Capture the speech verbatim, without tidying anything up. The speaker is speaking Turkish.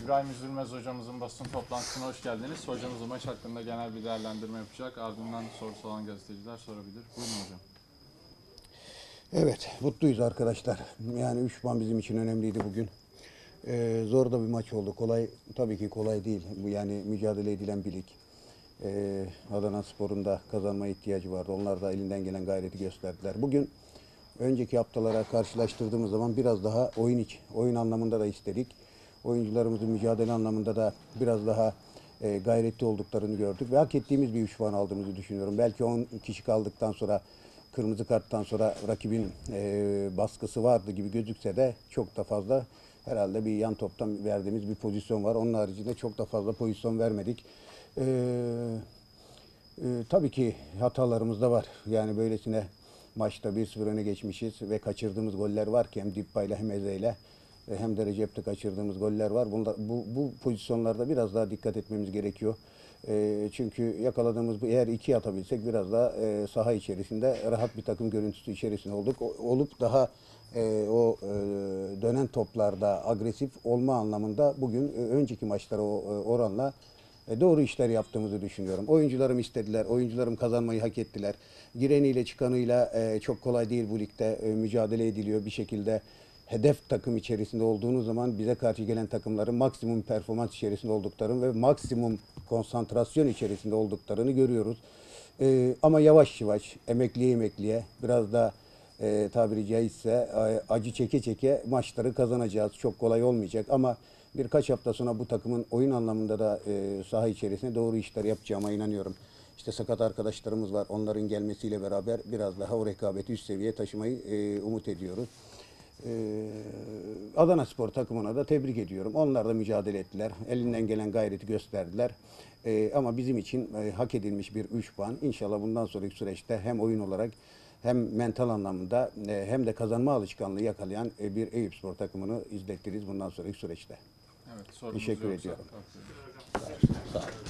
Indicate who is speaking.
Speaker 1: İbrahim Üzülmez hocamızın basın toplantısına hoş geldiniz. Hocamız maç hakkında genel bir değerlendirme yapacak. Ardından sorusu olan gazeteciler sorabilir. Buyurun hocam.
Speaker 2: Evet, mutluyuz arkadaşlar. Yani üç puan bizim için önemliydi bugün. Ee, zor da bir maç oldu. Kolay, tabii ki kolay değil. Bu yani mücadele edilen bir lig. Ee, Adanaspor'un da kazanma ihtiyacı vardı. Onlar da elinden gelen gayreti gösterdiler. Bugün önceki haftalara karşılaştırdığımız zaman biraz daha oyun iç, oyun anlamında da istedik. Oyuncularımızın mücadele anlamında da biraz daha e, gayretli olduklarını gördük ve hak ettiğimiz bir üç puan aldığımızı düşünüyorum. Belki on kişi kaldıktan sonra, kırmızı karttan sonra rakibin e, baskısı vardı gibi gözükse de çok da fazla herhalde bir yan toptan verdiğimiz bir pozisyon var. Onun haricinde çok da fazla pozisyon vermedik. E, e, tabii ki hatalarımız da var. Yani böylesine maçta bir sıfır öne geçmişiz ve kaçırdığımız goller var ki hem Dippa ile hem Eze ile hem de Recep'te kaçırdığımız goller var. Bunlar, bu, bu pozisyonlarda biraz daha dikkat etmemiz gerekiyor. E, çünkü yakaladığımız bu, eğer iki atabilsek biraz daha e, saha içerisinde rahat bir takım görüntüsü içerisinde olduk. O, olup daha e, o e, dönen toplarda agresif olma anlamında bugün e, önceki maçlara o, e, oranla e, doğru işler yaptığımızı düşünüyorum. Oyuncularım istediler, oyuncularım kazanmayı hak ettiler. Gireniyle çıkanıyla e, çok kolay değil bu ligde e, mücadele ediliyor bir şekilde. Hedef takım içerisinde olduğunuz zaman bize karşı gelen takımların maksimum performans içerisinde olduklarını ve maksimum konsantrasyon içerisinde olduklarını görüyoruz. E, ama yavaş yavaş, emekliye emekliye biraz da e, tabiri caizse e, acı çeke çeke maçları kazanacağız. Çok kolay olmayacak ama birkaç hafta sonra bu takımın oyun anlamında da e, saha içerisinde doğru işler yapacağıma inanıyorum. İşte sakat arkadaşlarımız var. Onların gelmesiyle beraber biraz daha o rekabeti üst seviyeye taşımayı e, umut ediyoruz. Ee, Adanaspor takımına da tebrik ediyorum. Onlar da mücadele ettiler. Elinden gelen gayreti gösterdiler. Ee, ama bizim için e, hak edilmiş bir üç puan. İnşallah bundan sonraki süreçte hem oyun olarak hem mental anlamda e, hem de kazanma alışkanlığı yakalayan e, bir Eyüpspor takımını izlettiririz bundan sonraki süreçte.
Speaker 1: Evet, sorumuz
Speaker 2: Teşekkür
Speaker 1: yoksa
Speaker 2: ediyorum.
Speaker 1: kalkıyoruz.
Speaker 2: Sağ olun.